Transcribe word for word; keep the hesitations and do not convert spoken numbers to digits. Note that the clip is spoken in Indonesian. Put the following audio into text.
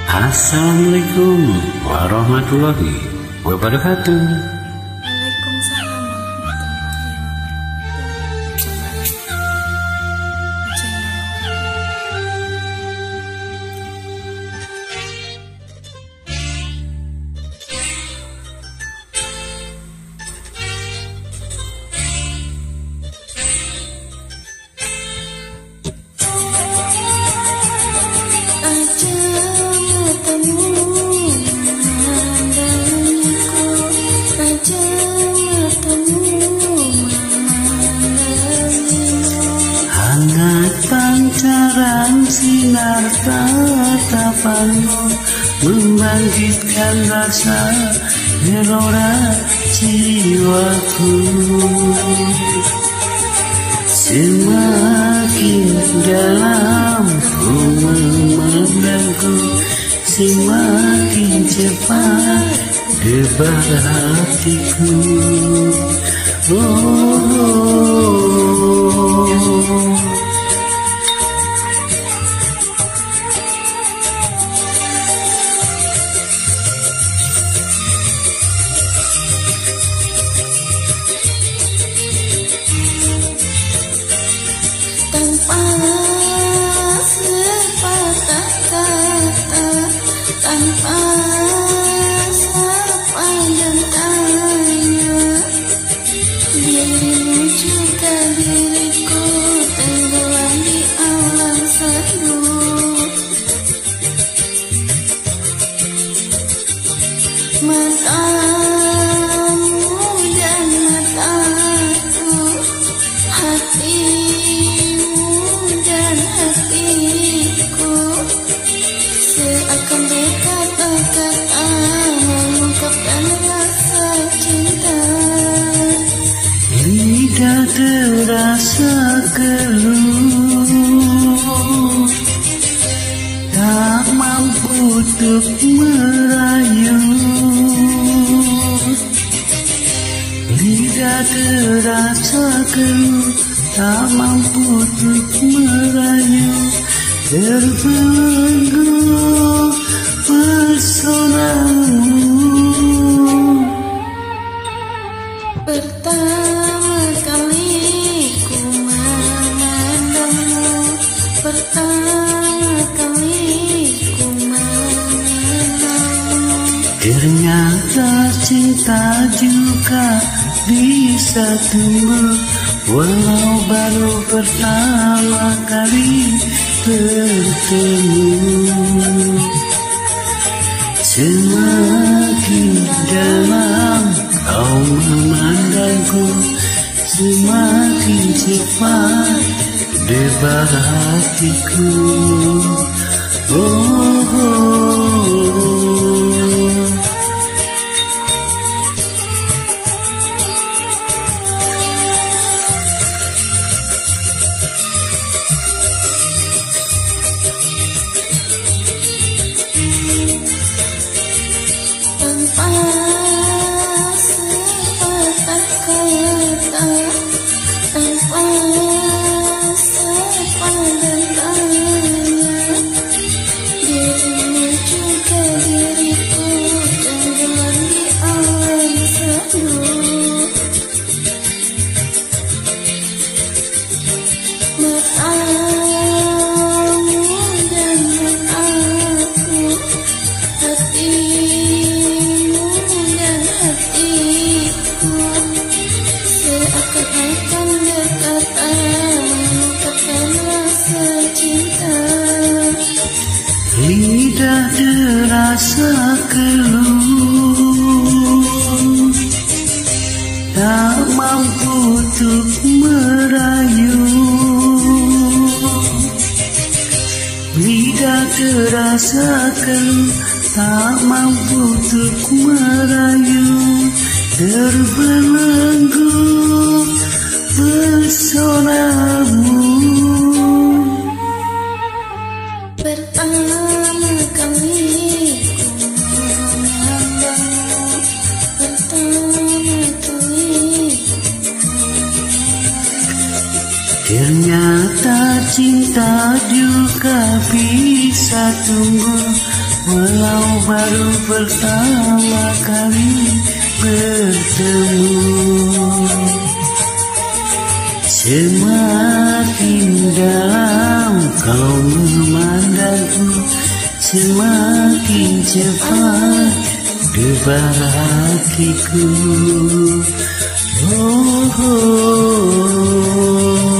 Assalamualaikum warahmatullahi wabarakatuh. Waalaikumsalam Hangat pancaran sinar tatapanmu membangkitkan rasa gelora jiwaku. Semakin dalam ku memandangku, semakin cepat debar hatiku. Oh, oh. tanpa sepatah kata, tanpa sepandang tanya, dirimu juga diriku tenggelam di alam sadu. Matamu dan mataku, hatimu dan hatiku, seakan berkata-kata mengungkapkan rasa cinta. Lidah terasa keluh, tak mampu untuk merayu. Lidah terasa keluh, tak mampu untuk merayu. Terbelenggu pesonamu. Pertama kali ku memandangmu, pertama kali ku memandangmu, Ternyata cinta juga bisa tumbuh, walau baru pertama kali bertemu. Semakin dalam kau memandangku, semakin cepat debar hatiku. Oh, oh, oh. tanpa sepatah kata, tanpa sepandang tanya, dirimu juga diriku tenggelam di alam sadu. Matamu dan mataku, hatimu dan hatiku, seakan-akan berkata mengungkapkan rasa cinta. Lidah terasa keluh, tak mampu untuk merayu. Lidah terasa keluh, tak mampu untuk merayu. Terbelenggu pesonamu. Pertama kali ku memandangmu, pertama kali Ternyata cinta juga bisa tumbuh, baru pertama kali bertemu. Semakin dalam kau memandangku, semakin cepat debar hatiku. Oh, oh, oh.